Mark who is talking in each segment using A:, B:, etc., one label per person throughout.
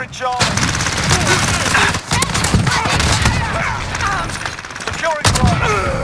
A: Securing Charlie. Securing Bravo.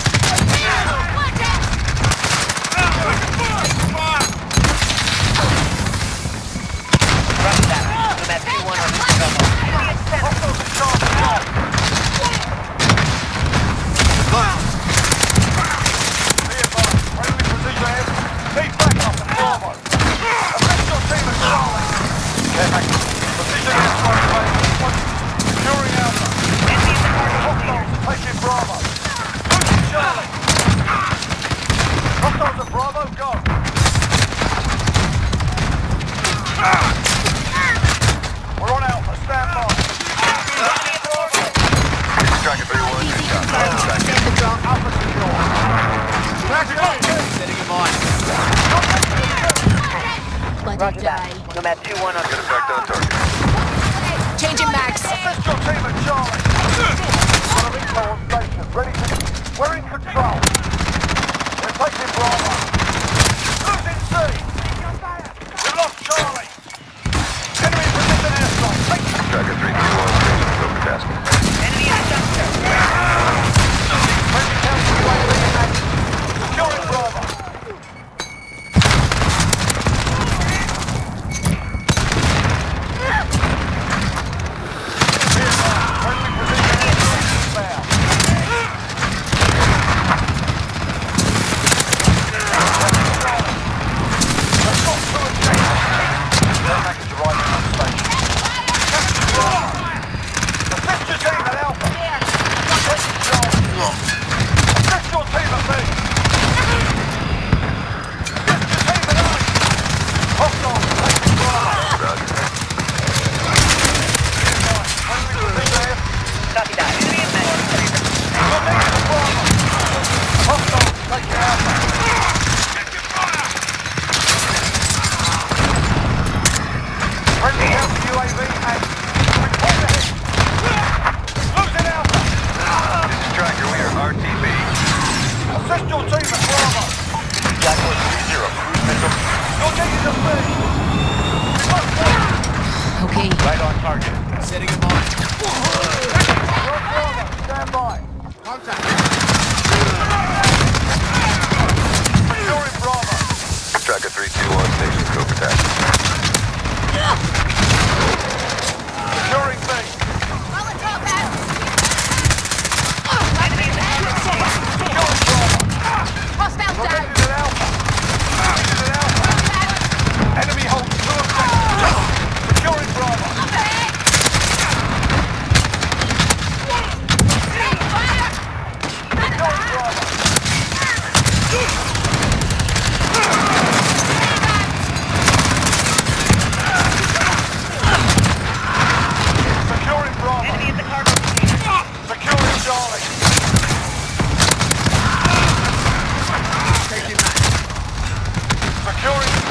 B: Roger that. Nomad 2-1 on.
C: Get effect on target.
B: Changing max.
A: Official team at Charlie. On a recall on station. Ready to... We're in control. We're taking Bravo. Losing C. We lost Charlie. Enemy position airstrike.
C: Tracker 321, station over tasking.
B: Enemy in the dumpster.
A: Friendly counter UAV in action. Securing Bravo.
B: Okay.
A: Right on target.
D: Setting him on.
A: Stand by.
D: Contact.
A: Securing Bravo.
C: Tracker 321, station scope attack.
A: Securing B. Securing Bravo.
B: Hostile down.
A: Located at Alpha. Located at Alpha. Enemy holds 2 objectives. Securing Bravo. Securing Bravo. Securing Bravo.
B: Enemy at the cargo.
A: Securing Charlie.
D: Taking that.
A: Securing C.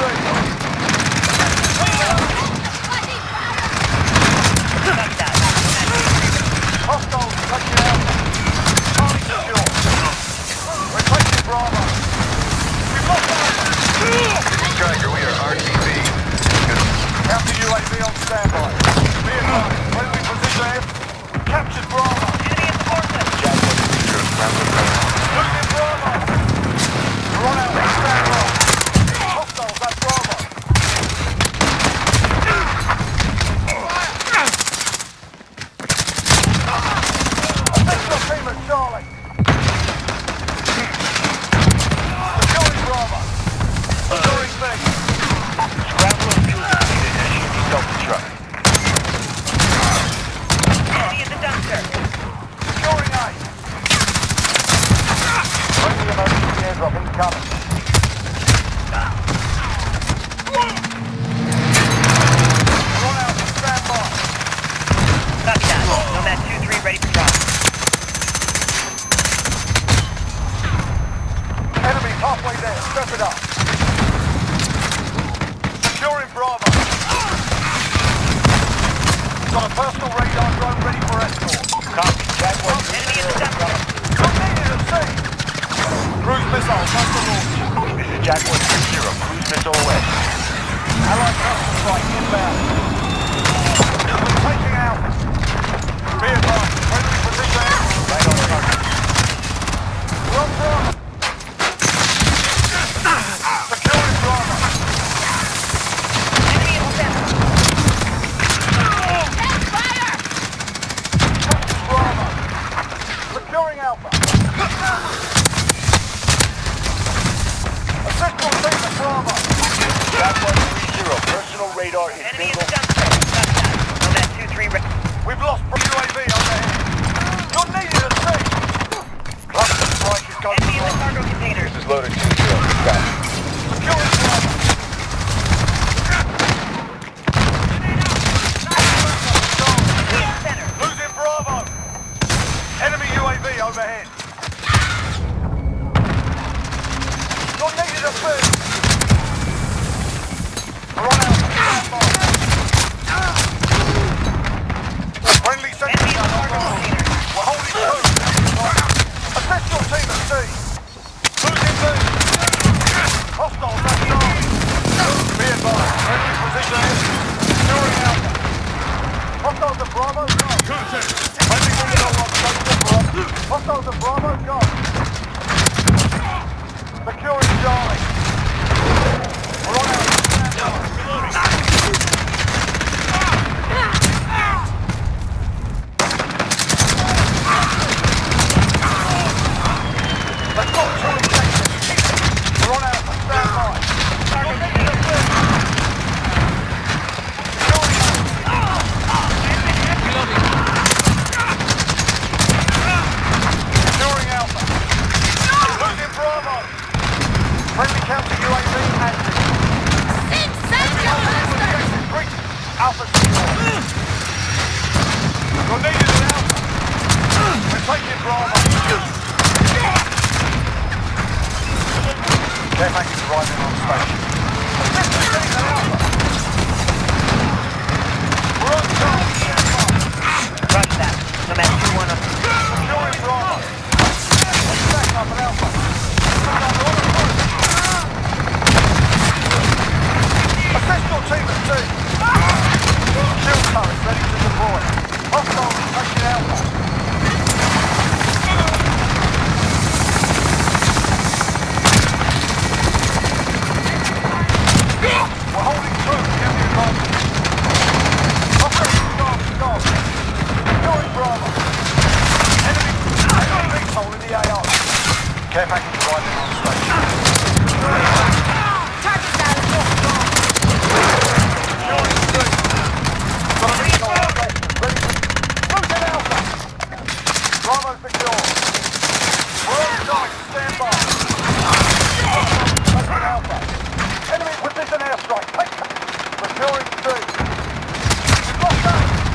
A: Hostiles taking Alpha. Charlie secure. We're taking Bravo. We've lost Alpha.
C: Tracker, we are RTB.
A: Counter UAV on standby. Be advised. Friendly position F. Captured Bravo.
B: Enemy at the forklift.
A: Losing Bravo. We're on out on standby. Hostiles at Bravo. Official team at Charlie. Securing Bravo. Securing B. Scramble and fuel depleted as you self-destruct.
B: Enemy at the dumpster.
A: Securing A. Friendly emergency airdrop incoming. We're on out on standby.
B: Copy that. Nomad 2-3 ready for drop.
A: Enemy halfway there. Step it up. Securing Bravo. Got a personal radar drone ready for escort. Copy. Jaguar.
B: Enemy at the dumpster.
A: Located at sea. Cruise missile, that's the launch. This is Jaguar 3-0. Cruise missile away. Allied cluster strike inbound. Alpha. Be advised, friendly position. Right on target. We're on Bravo. Securing Bravo.
B: Enemy in the center.
A: Bravo. Securing Alpha. Official team at Bravo. Got 130. Personal radar is
B: Enemy in
A: bingo.
B: the center. Nomad 2-3 ready.
A: We've lost UAV overhead. You're needed at sea. Cluster strike is going
B: Enemy in the
A: wrong.
B: cargo container.
C: This is loaded 2-0. Got it.
A: Securing Bravo.
B: Enemy in the center.
A: Losing Bravo. Enemy UAV overhead. You're needed at sea. We're on Alpha. Stand by. Friendly
B: Enemy
A: sentry
B: in the
A: gun
B: cargo
A: online.
B: container.
A: We're holding two. Assist your team at sea. Losing B. Hostiles left side. Be advised. Friendly position. Securing Alpha. Hostiles at Bravo, go. Friendly missile on station Bravo. Hostiles at Bravo, go. Securing Charlie. We're on Alpha. Stand by. Let's go, Charlie Jackson. We're on Alpha. Stand by. You're needed at sea. Securing Securing Alpha. Losing Bravo. Friendly counter UAV active. Breach. Alpha secure. You're needed at Alpha. We're taking Bravo. Care package arriving on station. Assistant team at Alpha. We're on target. Stand by.
B: Roger that. Nomad 2-1 up.
A: Securing Bravo. Back up at Alpha. Assist your team at sea. Shield turret ready to deploy. Hostiles taking Alpha. We're holding true. We have the advantage. Operation stop. Securing Bravo. Enemy VTOL in the AO. Care package arriving on station. Securing C. Got a VTOL on station. Ready to... Losing Alpha. Bravo secure. We're on target. Stand by. Taking Alpha. Enemy precision airstrike. Take that. Securing C. We've lost A.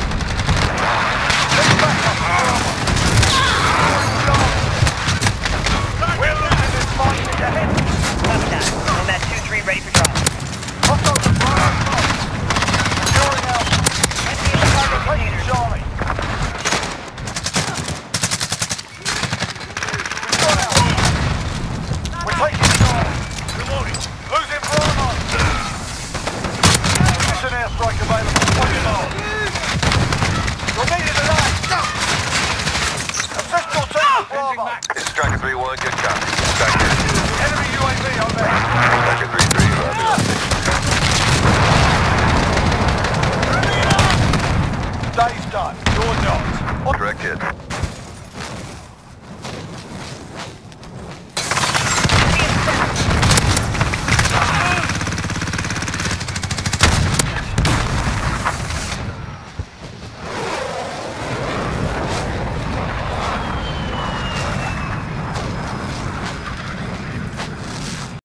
A: Take back up. We're losing this fight. Ahead.
B: Copy that. Nomad 2-3 ready for drop.
A: Hostiles at Bravo top. Securing Alpha.
B: Enemy in the cargo
A: Taking
B: container.
A: Charlie. We've got Alpha. We're taking Charlie. Losing Bravo. Precision airstrike available. 20 miles. You're needed at A. Assist your team at Bravo.
C: This is Striker 3-1. Good copy. Back here.
A: Enemy UAV overhead.
C: Striker 3-3. Arriving on station.
A: Day's done. You're not.
C: Direct hit.